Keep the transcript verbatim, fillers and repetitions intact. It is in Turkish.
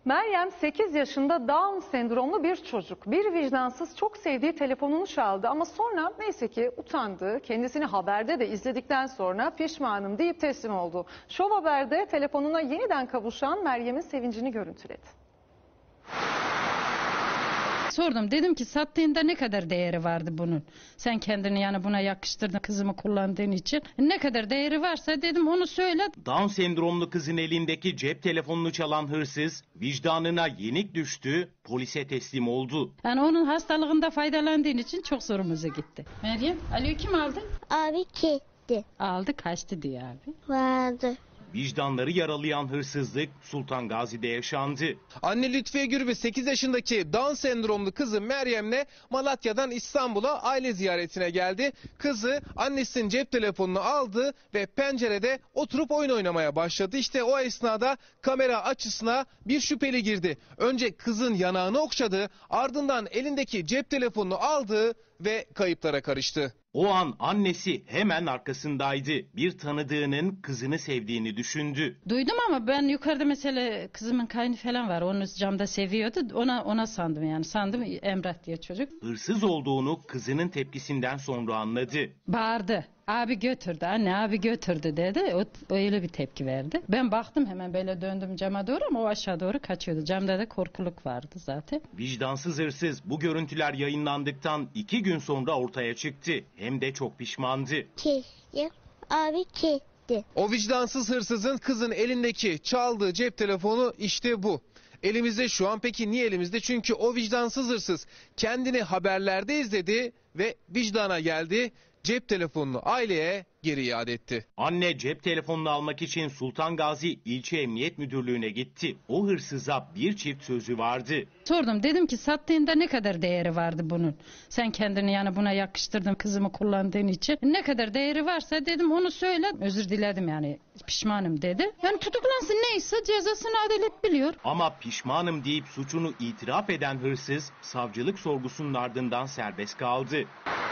Meryem sekiz yaşında Down sendromlu bir çocuk. Bir vicdansız çok sevdiği telefonunu çaldı ama sonra neyse ki utandı. Kendisini haberde de izledikten sonra pişmanım deyip teslim oldu. Şov Haber'de telefonuna yeniden kavuşan Meryem'in sevincini görüntüledi. Sordum, dedim ki sattığında ne kadar değeri vardı bunun? Sen kendini yani buna yakıştırdın, kızımı kullandığın için. Ne kadar değeri varsa dedim onu söyle. Down sendromlu kızın elindeki cep telefonunu çalan hırsız vicdanına yenik düştü, polise teslim oldu. Yani onun hastalığında faydalandığın için çok zorumuza gitti. Meryem, alo kim aldı? Abi gitti. Aldı, kaçtı diyor abi. Vardı. Vicdanları yaralayan hırsızlık Sultan Gazi'de yaşandı. Anne Lütfiye Gürbüz sekiz yaşındaki Down sendromlu kızı Meryem'le Malatya'dan İstanbul'a aile ziyaretine geldi. Kızı annesinin cep telefonunu aldı ve pencerede oturup oyun oynamaya başladı. İşte o esnada kamera açısına bir şüpheli girdi. Önce kızın yanağını okşadı, ardından elindeki cep telefonunu aldı ve kayıplara karıştı. O an annesi hemen arkasındaydı. Bir tanıdığının kızını sevdiğini düşündü. Duydum ama ben yukarıda mesela kızımın kaynı falan var. Onu camda seviyordu. Ona ona sandım yani. Sandım Emrah diye çocuk. Hırsız olduğunu kızının tepkisinden sonra anladı. Bağırdı. Abi götürdü, anne abi götürdü dedi. O öyle bir tepki verdi. Ben baktım, hemen böyle döndüm cama doğru ama o aşağı doğru kaçıyordu. Camda da korkuluk vardı zaten. Vicdansız hırsız bu görüntüler yayınlandıktan iki gün sonra ortaya çıktı. Hem de çok pişmandı. Gitti. Abi gitti. O vicdansız hırsızın kızın elindeki çaldığı cep telefonu işte bu. Elimizde şu an. Peki niye elimizde? Çünkü o vicdansız hırsız kendini haberlerde izledi ve vicdana geldi. Cep telefonunu aileye geri iade etti. Anne cep telefonunu almak için Sultan Gazi İlçe Emniyet Müdürlüğü'ne gitti. O hırsıza bir çift sözü vardı. Sordum, dedim ki sattığında ne kadar değeri vardı bunun? Sen kendini yani buna yakıştırdın, kızımı kullandığın için. Ne kadar değeri varsa dedim onu söyle. Özür diledim yani, pişmanım dedi. Yani tutuklansın, neyse cezasını adalet biliyor. Ama pişmanım deyip suçunu itiraf eden hırsız savcılık sorgusunun ardından serbest kaldı.